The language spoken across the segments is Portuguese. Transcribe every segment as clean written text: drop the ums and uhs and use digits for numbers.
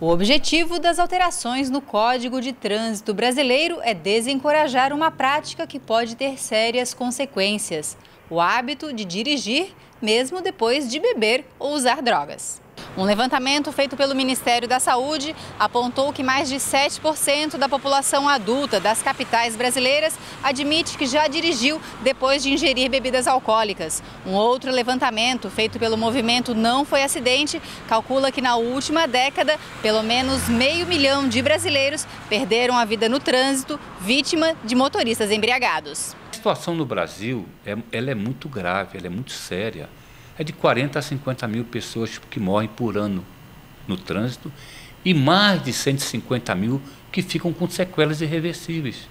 O objetivo das alterações no Código de Trânsito Brasileiro é desencorajar uma prática que pode ter sérias consequências: o hábito de dirigir mesmo depois de beber ou usar drogas. Um levantamento feito pelo Ministério da Saúde apontou que mais de 7% da população adulta das capitais brasileiras admite que já dirigiu depois de ingerir bebidas alcoólicas. Um outro levantamento feito pelo movimento Não Foi Acidente calcula que na última década, pelo menos 500 mil de brasileiros perderam a vida no trânsito, vítima de motoristas embriagados. A situação no Brasil ela é muito grave, ela é muito séria. É de 40 a 50 mil pessoas que morrem por ano no trânsito e mais de 150 mil que ficam com sequelas irreversíveis.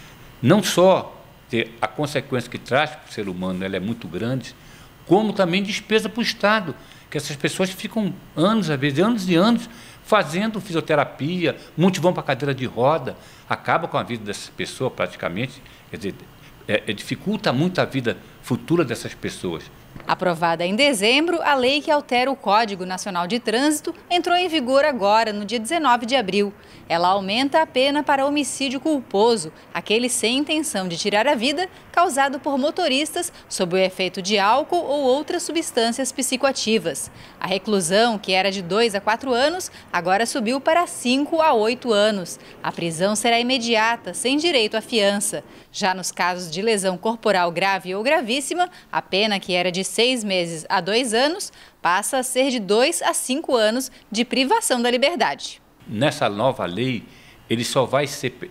Não só a consequência que traz para o ser humano ela é muito grande, como também despesa para o Estado, que essas pessoas ficam anos, às vezes anos e anos, fazendo fisioterapia, muitos vão para a cadeira de roda, acaba com a vida dessas pessoas praticamente, quer dizer, dificulta muito a vida futura dessas pessoas. Aprovada em dezembro, a lei que altera o Código Nacional de Trânsito entrou em vigor agora, no dia 19 de abril. Ela aumenta a pena para homicídio culposo, aquele sem intenção de tirar a vida, causado por motoristas sob o efeito de álcool ou outras substâncias psicoativas. A reclusão, que era de 2 a 4 anos, agora subiu para 5 a 8 anos. A prisão será imediata, sem direito à fiança. Já nos casos de lesão corporal grave ou gravíssima, a pena, que era de 6 meses a 2 anos, passa a ser de 2 a 5 anos de privação da liberdade. Nessa nova lei, ele só vai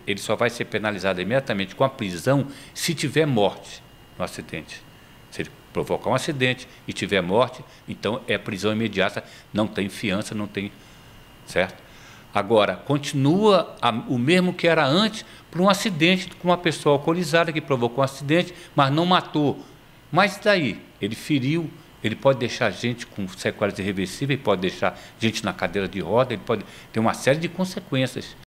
ser penalizado imediatamente com a prisão se tiver morte no acidente. Se ele provocar um acidente e tiver morte, então é prisão imediata, não tem fiança, não tem, certo? Agora, continua o mesmo que era antes para um acidente com uma pessoa alcoolizada que provocou um acidente, mas não matou. Mas daí, ele feriu, ele pode deixar gente com sequelas irreversíveis, pode deixar gente na cadeira de roda, ele pode ter uma série de consequências.